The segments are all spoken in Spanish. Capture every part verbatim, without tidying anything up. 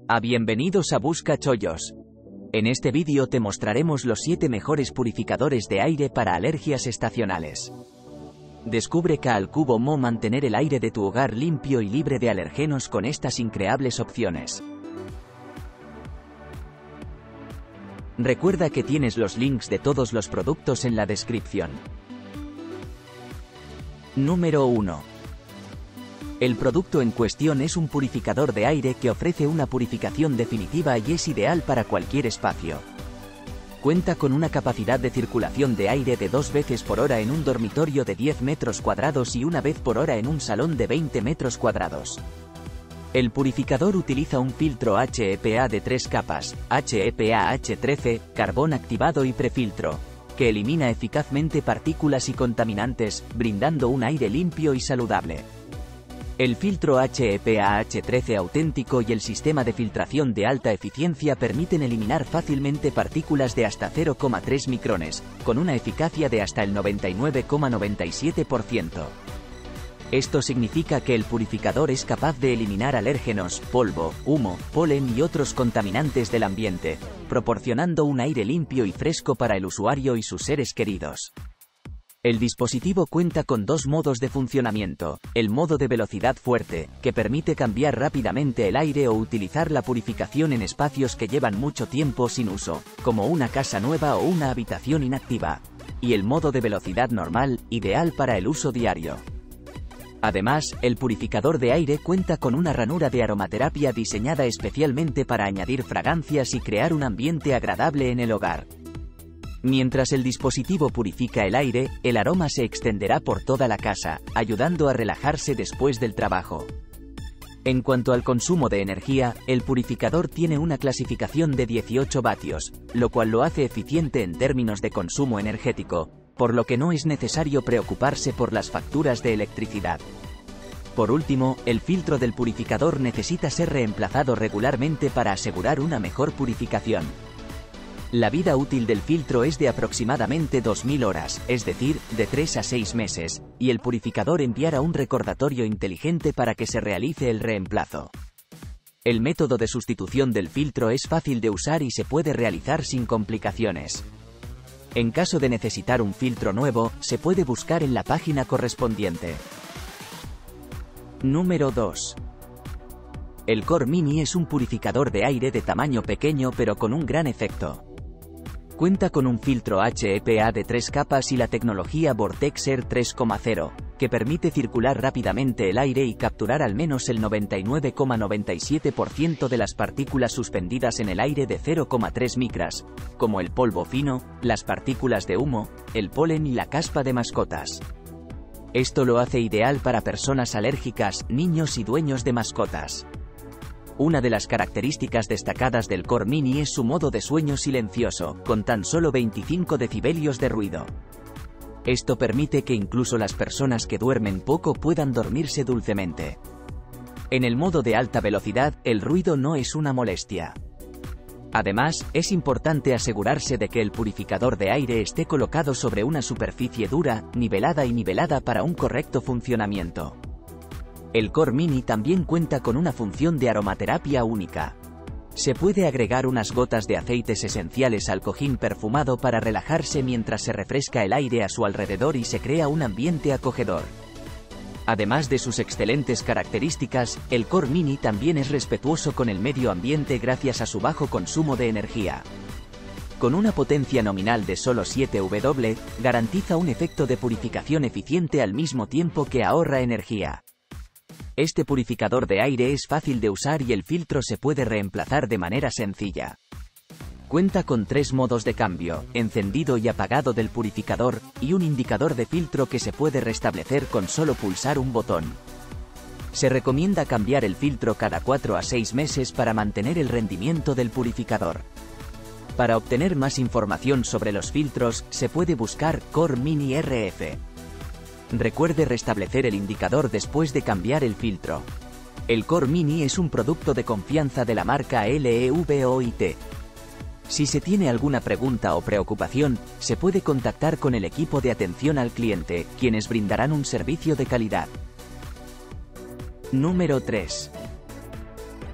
A bienvenidos a Busca Chollos. En este vídeo te mostraremos los siete mejores purificadores de aire para alergias estacionales. Descubre cómo mantener el aire de tu hogar limpio y libre de alergenos con estas increíbles opciones. Recuerda que tienes los links de todos los productos en la descripción. Número uno. El producto en cuestión es un purificador de aire que ofrece una purificación definitiva y es ideal para cualquier espacio. Cuenta con una capacidad de circulación de aire de dos veces por hora en un dormitorio de diez metros cuadrados y una vez por hora en un salón de veinte metros cuadrados. El purificador utiliza un filtro H E P A de tres capas, H E P A H trece, carbón activado y prefiltro, que elimina eficazmente partículas y contaminantes, brindando un aire limpio y saludable. El filtro H E P A H trece auténtico y el sistema de filtración de alta eficiencia permiten eliminar fácilmente partículas de hasta cero coma tres micrones, con una eficacia de hasta el noventa y nueve coma noventa y siete por ciento. Esto significa que el purificador es capaz de eliminar alérgenos, polvo, humo, polen y otros contaminantes del ambiente, proporcionando un aire limpio y fresco para el usuario y sus seres queridos. El dispositivo cuenta con dos modos de funcionamiento: el modo de velocidad fuerte, que permite cambiar rápidamente el aire o utilizar la purificación en espacios que llevan mucho tiempo sin uso, como una casa nueva o una habitación inactiva, y el modo de velocidad normal, ideal para el uso diario. Además, el purificador de aire cuenta con una ranura de aromaterapia diseñada especialmente para añadir fragancias y crear un ambiente agradable en el hogar. Mientras el dispositivo purifica el aire, el aroma se extenderá por toda la casa, ayudando a relajarse después del trabajo. En cuanto al consumo de energía, el purificador tiene una clasificación de dieciocho vatios, lo cual lo hace eficiente en términos de consumo energético, por lo que no es necesario preocuparse por las facturas de electricidad. Por último, el filtro del purificador necesita ser reemplazado regularmente para asegurar una mejor purificación. La vida útil del filtro es de aproximadamente dos mil horas, es decir, de tres a seis meses, y el purificador enviará un recordatorio inteligente para que se realice el reemplazo. El método de sustitución del filtro es fácil de usar y se puede realizar sin complicaciones. En caso de necesitar un filtro nuevo, se puede buscar en la página correspondiente. Número dos. El Core Mini es un purificador de aire de tamaño pequeño pero con un gran efecto. Cuenta con un filtro H E P A de tres capas y la tecnología Vortex Air tres punto cero, que permite circular rápidamente el aire y capturar al menos el noventa y nueve coma noventa y siete por ciento de las partículas suspendidas en el aire de cero coma tres micras, como el polvo fino, las partículas de humo, el polen y la caspa de mascotas. Esto lo hace ideal para personas alérgicas, niños y dueños de mascotas. Una de las características destacadas del Core Mini es su modo de sueño silencioso, con tan solo veinticinco decibelios de ruido. Esto permite que incluso las personas que duermen poco puedan dormirse dulcemente. En el modo de alta velocidad, el ruido no es una molestia. Además, es importante asegurarse de que el purificador de aire esté colocado sobre una superficie dura, nivelada y nivelada para un correcto funcionamiento. El Core Mini también cuenta con una función de aromaterapia única. Se puede agregar unas gotas de aceites esenciales al cojín perfumado para relajarse mientras se refresca el aire a su alrededor y se crea un ambiente acogedor. Además de sus excelentes características, el Core Mini también es respetuoso con el medio ambiente gracias a su bajo consumo de energía. Con una potencia nominal de solo siete watt, garantiza un efecto de purificación eficiente al mismo tiempo que ahorra energía. Este purificador de aire es fácil de usar y el filtro se puede reemplazar de manera sencilla. Cuenta con tres modos de cambio, encendido y apagado del purificador, y un indicador de filtro que se puede restablecer con solo pulsar un botón. Se recomienda cambiar el filtro cada cuatro a seis meses para mantener el rendimiento del purificador. Para obtener más información sobre los filtros, se puede buscar Core Mini R F. Recuerde restablecer el indicador después de cambiar el filtro. El Core Mini es un producto de confianza de la marca Levoit. Si se tiene alguna pregunta o preocupación, se puede contactar con el equipo de atención al cliente, quienes brindarán un servicio de calidad. Número tres.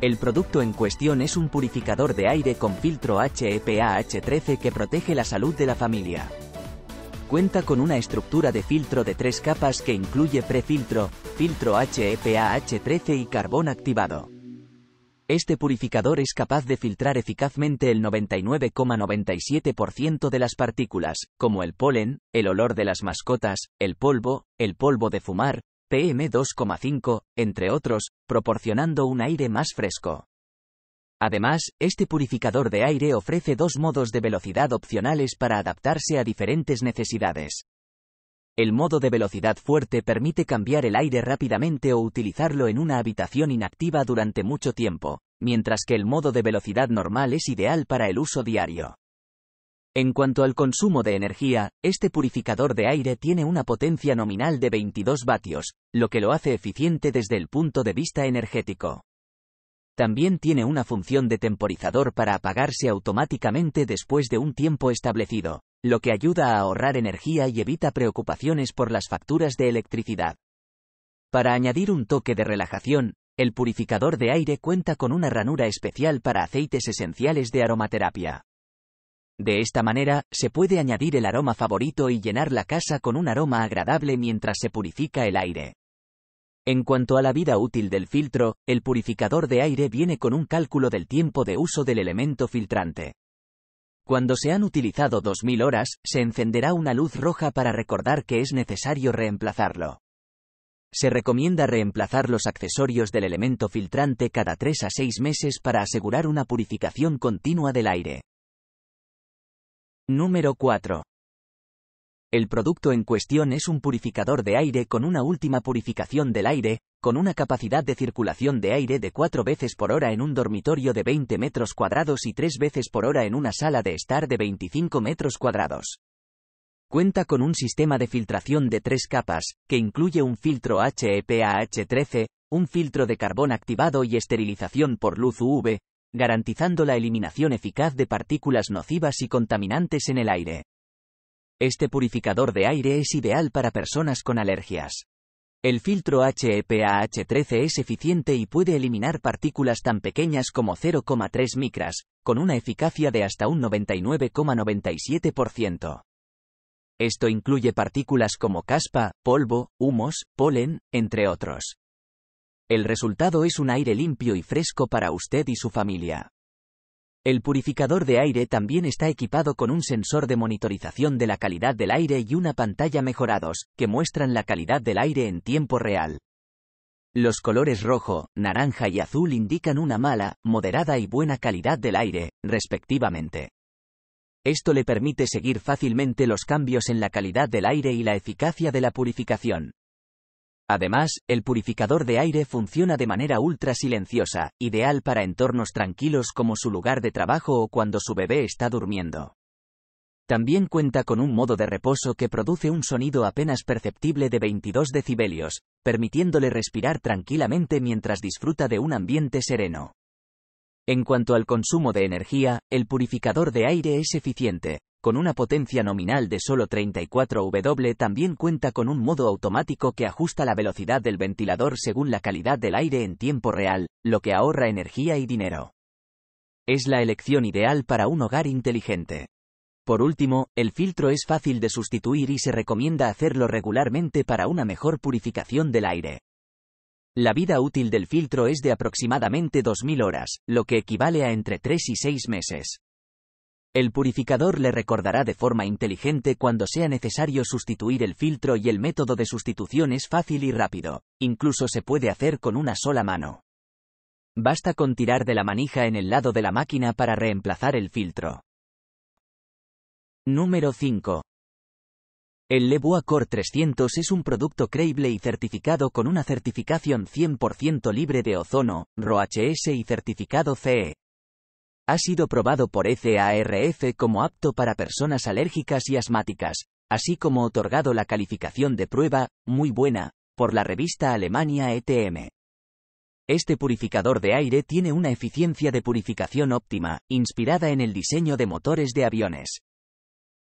El producto en cuestión es un purificador de aire con filtro H E P A H trece que protege la salud de la familia. Cuenta con una estructura de filtro de tres capas que incluye prefiltro, filtro H E P A H trece y carbón activado. Este purificador es capaz de filtrar eficazmente el noventa y nueve coma noventa y siete por ciento de las partículas, como el polen, el olor de las mascotas, el polvo, el polvo de fumar, P M dos coma cinco, entre otros, proporcionando un aire más fresco. Además, este purificador de aire ofrece dos modos de velocidad opcionales para adaptarse a diferentes necesidades. El modo de velocidad fuerte permite cambiar el aire rápidamente o utilizarlo en una habitación inactiva durante mucho tiempo, mientras que el modo de velocidad normal es ideal para el uso diario. En cuanto al consumo de energía, este purificador de aire tiene una potencia nominal de veintidós vatios, lo que lo hace eficiente desde el punto de vista energético. También tiene una función de temporizador para apagarse automáticamente después de un tiempo establecido, lo que ayuda a ahorrar energía y evita preocupaciones por las facturas de electricidad. Para añadir un toque de relajación, el purificador de aire cuenta con una ranura especial para aceites esenciales de aromaterapia. De esta manera, se puede añadir el aroma favorito y llenar la casa con un aroma agradable mientras se purifica el aire. En cuanto a la vida útil del filtro, el purificador de aire viene con un cálculo del tiempo de uso del elemento filtrante. Cuando se han utilizado dos mil horas, se encenderá una luz roja para recordar que es necesario reemplazarlo. Se recomienda reemplazar los accesorios del elemento filtrante cada tres a seis meses para asegurar una purificación continua del aire. Número cuatro. El producto en cuestión es un purificador de aire con una última purificación del aire, con una capacidad de circulación de aire de cuatro veces por hora en un dormitorio de veinte metros cuadrados y tres veces por hora en una sala de estar de veinticinco metros cuadrados. Cuenta con un sistema de filtración de tres capas, que incluye un filtro H E P A H trece, un filtro de carbón activado y esterilización por luz U V, garantizando la eliminación eficaz de partículas nocivas y contaminantes en el aire. Este purificador de aire es ideal para personas con alergias. El filtro H E P A H trece es eficiente y puede eliminar partículas tan pequeñas como cero coma tres micras, con una eficacia de hasta un noventa y nueve coma noventa y siete por ciento. Esto incluye partículas como caspa, polvo, humos, polen, entre otros. El resultado es un aire limpio y fresco para usted y su familia. El purificador de aire también está equipado con un sensor de monitorización de la calidad del aire y una pantalla mejorados, que muestran la calidad del aire en tiempo real. Los colores rojo, naranja y azul indican una mala, moderada y buena calidad del aire, respectivamente. Esto le permite seguir fácilmente los cambios en la calidad del aire y la eficacia de la purificación. Además, el purificador de aire funciona de manera ultra silenciosa, ideal para entornos tranquilos como su lugar de trabajo o cuando su bebé está durmiendo. También cuenta con un modo de reposo que produce un sonido apenas perceptible de veintidós decibelios, permitiéndole respirar tranquilamente mientras disfruta de un ambiente sereno. En cuanto al consumo de energía, el purificador de aire es eficiente. Con una potencia nominal de solo treinta y cuatro watt, también cuenta con un modo automático que ajusta la velocidad del ventilador según la calidad del aire en tiempo real, lo que ahorra energía y dinero. Es la elección ideal para un hogar inteligente. Por último, el filtro es fácil de sustituir y se recomienda hacerlo regularmente para una mejor purificación del aire. La vida útil del filtro es de aproximadamente dos mil horas, lo que equivale a entre tres y seis meses. El purificador le recordará de forma inteligente cuando sea necesario sustituir el filtro y el método de sustitución es fácil y rápido, incluso se puede hacer con una sola mano. Basta con tirar de la manija en el lado de la máquina para reemplazar el filtro. Número cinco. El Levoa Core trescientos es un producto creíble y certificado con una certificación cien por ciento libre de ozono, R O H S y certificado C E. Ha sido probado por E C A R F como apto para personas alérgicas y asmáticas, así como otorgado la calificación de prueba, muy buena, por la revista Alemania E T M. Este purificador de aire tiene una eficiencia de purificación óptima, inspirada en el diseño de motores de aviones.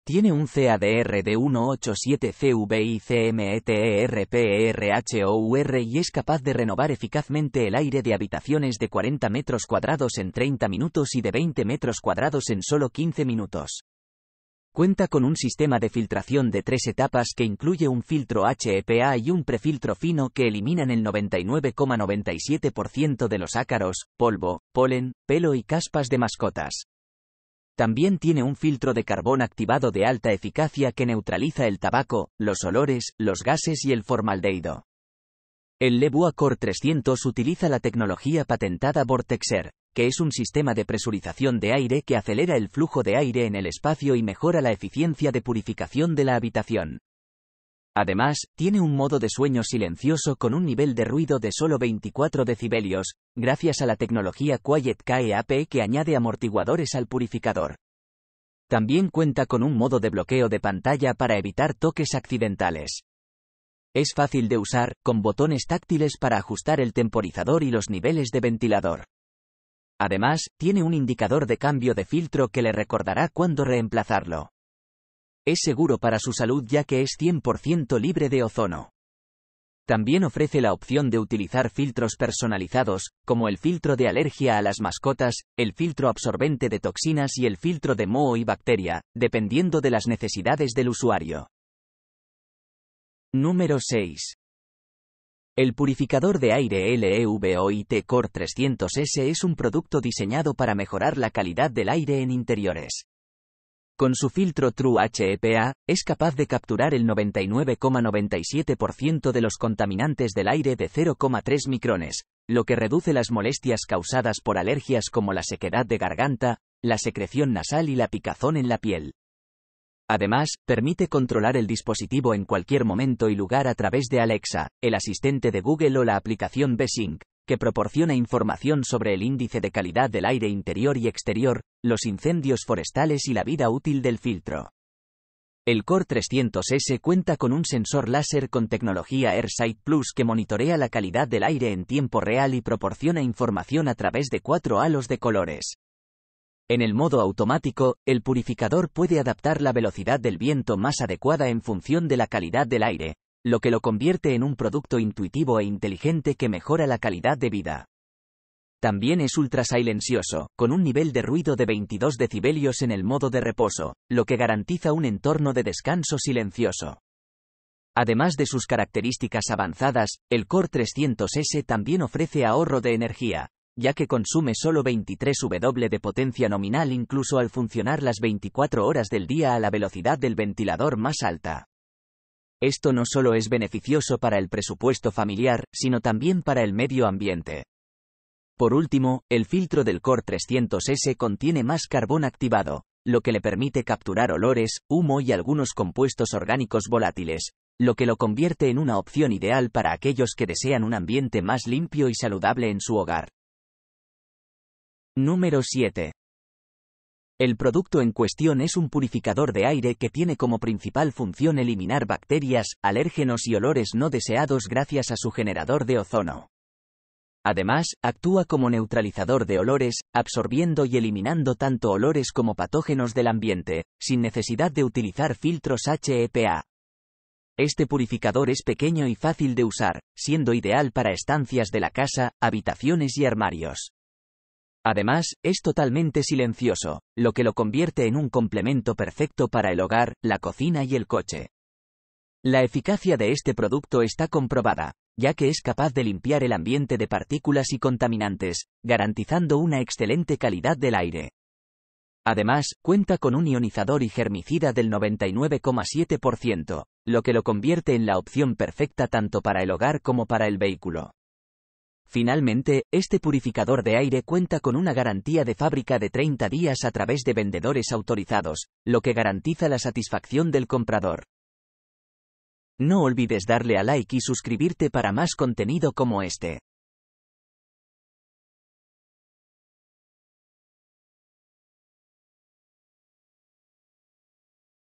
Tiene un C A D R de ciento ochenta y siete C V I C M E T E R P E R H O U R y es capaz de renovar eficazmente el aire de habitaciones de cuarenta metros cuadrados en treinta minutos y de veinte metros cuadrados en solo quince minutos. Cuenta con un sistema de filtración de tres etapas que incluye un filtro H E P A y un prefiltro fino que eliminan el noventa y nueve coma noventa y siete por ciento de los ácaros, polvo, polen, pelo y caspas de mascotas. También tiene un filtro de carbón activado de alta eficacia que neutraliza el tabaco, los olores, los gases y el formaldehído. El Levoa Core trescientos utiliza la tecnología patentada Vortexair, que es un sistema de presurización de aire que acelera el flujo de aire en el espacio y mejora la eficiencia de purificación de la habitación. Además, tiene un modo de sueño silencioso con un nivel de ruido de solo veinticuatro decibelios, gracias a la tecnología Quiet K E A P que añade amortiguadores al purificador. También cuenta con un modo de bloqueo de pantalla para evitar toques accidentales. Es fácil de usar, con botones táctiles para ajustar el temporizador y los niveles de ventilador. Además, tiene un indicador de cambio de filtro que le recordará cuándo reemplazarlo. Es seguro para su salud ya que es cien por ciento libre de ozono. También ofrece la opción de utilizar filtros personalizados, como el filtro de alergia a las mascotas, el filtro absorbente de toxinas y el filtro de moho y bacteria, dependiendo de las necesidades del usuario. Número seis. El purificador de aire Levoit Core trescientos S es un producto diseñado para mejorar la calidad del aire en interiores. Con su filtro True H E P A, es capaz de capturar el noventa y nueve coma noventa y siete por ciento de los contaminantes del aire de cero coma tres micrones, lo que reduce las molestias causadas por alergias como la sequedad de garganta, la secreción nasal y la picazón en la piel. Además, permite controlar el dispositivo en cualquier momento y lugar a través de Alexa, el asistente de Google o la aplicación B-Sync, que proporciona información sobre el índice de calidad del aire interior y exterior, los incendios forestales y la vida útil del filtro. El Core trescientos S cuenta con un sensor láser con tecnología AirSight Plus que monitorea la calidad del aire en tiempo real y proporciona información a través de cuatro halos de colores. En el modo automático, el purificador puede adaptar la velocidad del viento más adecuada en función de la calidad del aire, lo que lo convierte en un producto intuitivo e inteligente que mejora la calidad de vida. También es ultra silencioso, con un nivel de ruido de veintidós decibelios en el modo de reposo, lo que garantiza un entorno de descanso silencioso. Además de sus características avanzadas, el Core trescientos S también ofrece ahorro de energía, ya que consume solo veintitrés watts de potencia nominal incluso al funcionar las veinticuatro horas del día a la velocidad del ventilador más alta. Esto no solo es beneficioso para el presupuesto familiar, sino también para el medio ambiente. Por último, el filtro del Core trescientos S contiene más carbón activado, lo que le permite capturar olores, humo y algunos compuestos orgánicos volátiles, lo que lo convierte en una opción ideal para aquellos que desean un ambiente más limpio y saludable en su hogar. Número siete. El producto en cuestión es un purificador de aire que tiene como principal función eliminar bacterias, alérgenos y olores no deseados gracias a su generador de ozono. Además, actúa como neutralizador de olores, absorbiendo y eliminando tanto olores como patógenos del ambiente, sin necesidad de utilizar filtros H E P A. Este purificador es pequeño y fácil de usar, siendo ideal para estancias de la casa, habitaciones y armarios. Además, es totalmente silencioso, lo que lo convierte en un complemento perfecto para el hogar, la cocina y el coche. La eficacia de este producto está comprobada, ya que es capaz de limpiar el ambiente de partículas y contaminantes, garantizando una excelente calidad del aire. Además, cuenta con un ionizador y germicida del noventa y nueve coma siete por ciento, lo que lo convierte en la opción perfecta tanto para el hogar como para el vehículo. Finalmente, este purificador de aire cuenta con una garantía de fábrica de treinta días a través de vendedores autorizados, lo que garantiza la satisfacción del comprador. No olvides darle a like y suscribirte para más contenido como este.